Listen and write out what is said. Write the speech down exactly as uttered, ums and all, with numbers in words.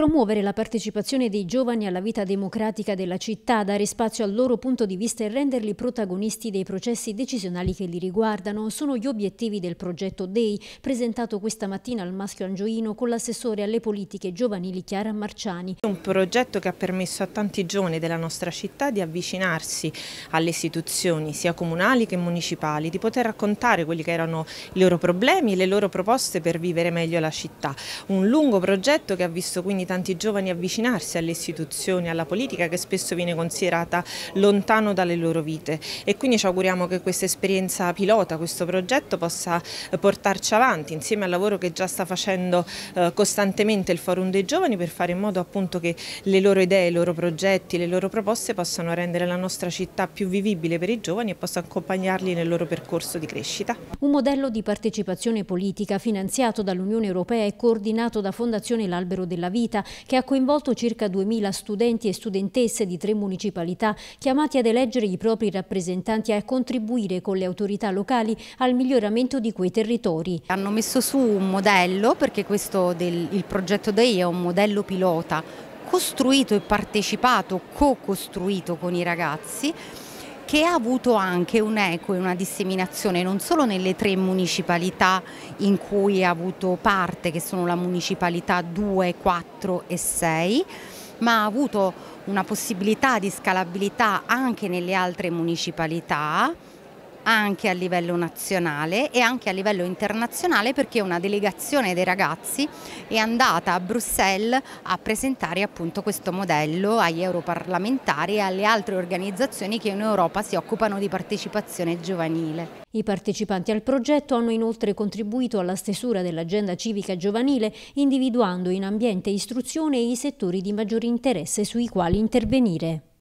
Promuovere la partecipazione dei giovani alla vita democratica della città, dare spazio al loro punto di vista e renderli protagonisti dei processi decisionali che li riguardano sono gli obiettivi del progetto D E I, presentato questa mattina al Maschio Angioino con l'assessore alle politiche giovanili Chiara Marciani. Un progetto che ha permesso a tanti giovani della nostra città di avvicinarsi alle istituzioni sia comunali che municipali, di poter raccontare quelli che erano i loro problemi e le loro proposte per vivere meglio la città. Un lungo progetto che ha visto quindi tanti giovani avvicinarsi alle istituzioni, alla politica che spesso viene considerata lontano dalle loro vite, e quindi ci auguriamo che questa esperienza pilota, questo progetto possa portarci avanti insieme al lavoro che già sta facendo eh, costantemente il Forum dei Giovani, per fare in modo appunto che le loro idee, i loro progetti, le loro proposte possano rendere la nostra città più vivibile per i giovani e possano accompagnarli nel loro percorso di crescita. Un modello di partecipazione politica finanziato dall'Unione Europea e coordinato da Fondazione L'Albero della Vita, che ha coinvolto circa duemila studenti e studentesse di tre municipalità chiamati ad eleggere i propri rappresentanti e a contribuire con le autorità locali al miglioramento di quei territori. Hanno messo su un modello, perché questo del, il progetto D E I è un modello pilota costruito e partecipato, co-costruito con i ragazzi, che ha avuto anche un'eco e una disseminazione non solo nelle tre municipalità in cui ha avuto parte, che sono la municipalità due, quattro e sei, ma ha avuto una possibilità di scalabilità anche nelle altre municipalità, anche a livello nazionale e anche a livello internazionale, perché una delegazione dei ragazzi è andata a Bruxelles a presentare appunto questo modello agli europarlamentari e alle altre organizzazioni che in Europa si occupano di partecipazione giovanile. I partecipanti al progetto hanno inoltre contribuito alla stesura dell'agenda civica giovanile, individuando in ambiente e istruzione i settori di maggiore interesse sui quali intervenire.